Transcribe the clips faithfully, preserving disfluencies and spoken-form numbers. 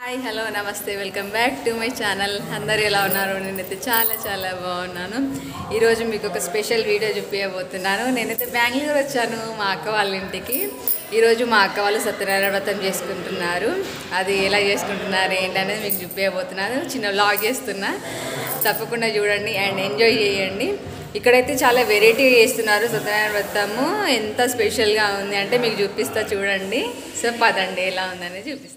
Hi hello నమస్తే welcome back to my channel. అందరు ఎలా ఉన్నారు? నేనైతే చాలా చాలా బాగున్నాను. ఈరోజు మీకు ఒక స్పెషల్ వీడియో చూపించబోతున్నాను. నేనైతే బెంగళూరు వచ్చాను మా అక్క వాళ్ళ ఇంటికి. ఈరోజు మా అక్క వాళ్ళు సత్యనారాయణ వ్రతం చేసుకుంటున్నారు. అది ఎలా చేసుకుంటున్నారు ఏంటనేది మీకు చూపించబోతున్నాను. చిన్న వ్లాగ్ చేస్తున్నా, తప్పకుండా చూడండి అండ్ ఎంజాయ్ చేయండి. ఇక్కడైతే చాలా వెరైటీగా చేస్తున్నారు సత్యనారాయణ వ్రతము. ఎంత స్పెషల్గా ఉంది అంటే మీకు చూపిస్తా చూడండి. సో పదండి ఎలా ఉందని చూపిస్తా.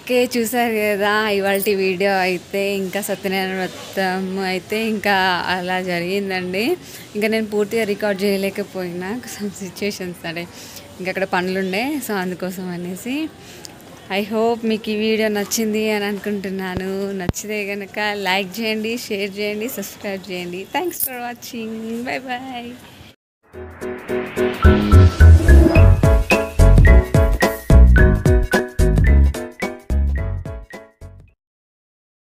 ఓకే, చూసారు కదా ఇవాళ వీడియో అయితే. ఇంకా సత్యనారాయణ వ్రతం అయితే ఇంకా అలా జరిగిందండి. ఇంకా నేను పూర్తిగా రికార్డ్ చేయలేకపోయినా సమ్ సిచ్యువేషన్స్ అంటే ఇంకా అక్కడ పనులుండే, సో అందుకోసం అనేసి. ఐ హోప్ మీకు ఈ వీడియో నచ్చింది అని అనుకుంటున్నాను. నచ్చితే కనుక లైక్ చేయండి, షేర్ చేయండి, సబ్స్క్రైబ్ చేయండి. Thanks for watching. Bye bye.